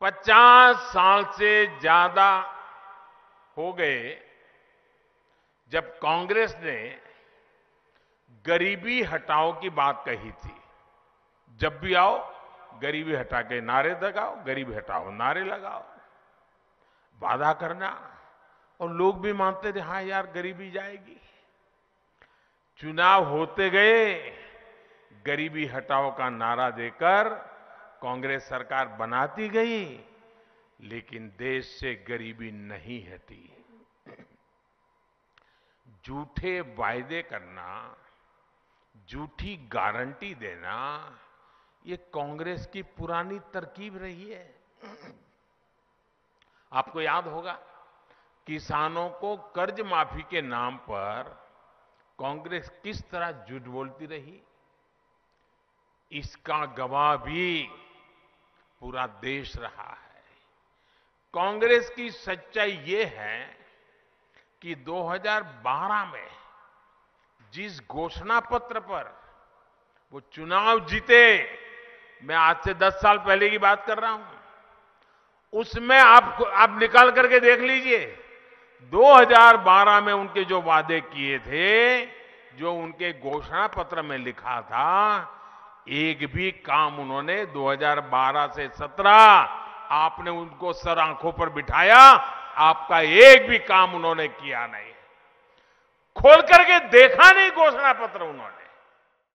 50 साल से ज्यादा हो गए जब कांग्रेस ने गरीबी हटाओ की बात कही थी। जब भी आओ गरीबी हटा के नारे लगाओ, गरीबी हटाओ नारे लगाओ, वादा करना और लोग भी मानते थे हाँ यार गरीबी जाएगी। चुनाव होते गए, गरीबी हटाओ का नारा देकर कांग्रेस सरकार बनाती गई, लेकिन देश से गरीबी नहीं हटी। झूठे वायदे करना, झूठी गारंटी देना, ये कांग्रेस की पुरानी तरकीब रही है। आपको याद होगा किसानों को कर्ज माफी के नाम पर कांग्रेस किस तरह झूठ बोलती रही। इसका गवाह भी पूरा देश रहा है। कांग्रेस की सच्चाई ये है कि 2012 में जिस घोषणा पत्र पर वो चुनाव जीते, मैं आज से 10 साल पहले की बात कर रहा हूं, उसमें आप निकाल करके देख लीजिए 2012 में उनके जो वादे किए थे, जो उनके घोषणा पत्र में लिखा था, एक भी काम उन्होंने 2012 से 17 आपने उनको सर आंखों पर बिठाया, आपका एक भी काम उन्होंने किया नहीं। खोल करके देखा नहीं घोषणा पत्र उन्होंने।